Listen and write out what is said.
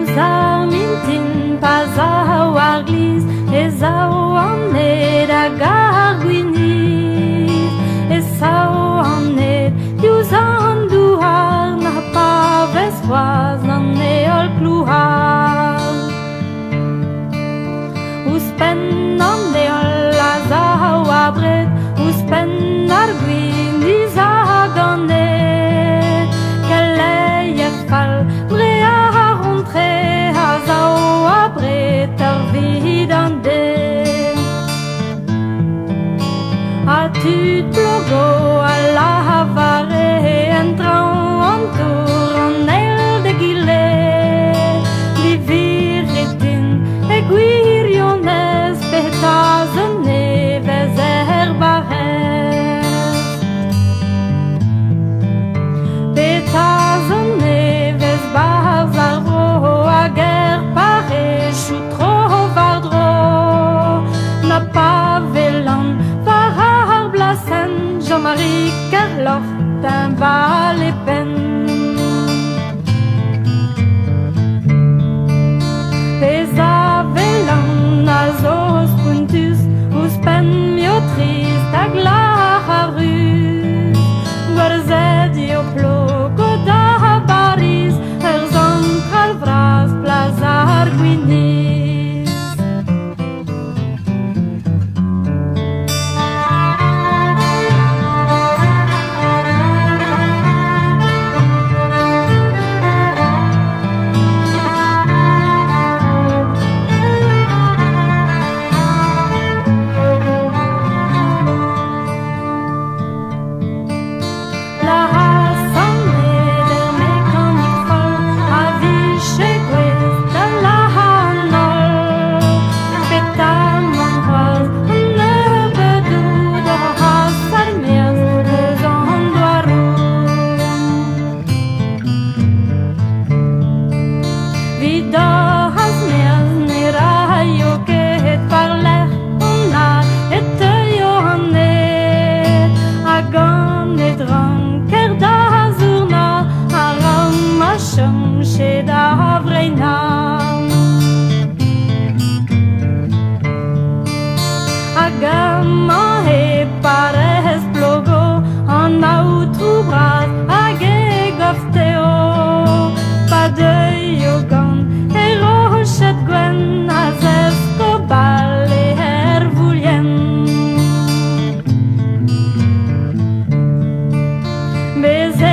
mintin pas war glis anet a gargouinis anet diouz an douar na pa vespoaz an eol klouar ouspenn an eol a zaouar bret ouspenn ar gouinis a ganet kelei e fall bre a rentre a zaouar bret ar vid an den a tud plogo a lavare entran an tour an el de gile liviretin e gwirionez petaz an nevez barrez petaz an nevez barz ar bro a ger pare chou tro vardro na pa velan var ar blasen Jean-Marie Carloch d'un val et pen pez a velan a zos puntus ouspenn mio trist a glach a ruz gwerzet io plogo da baris ur zantral vras plaz ar gouinis mais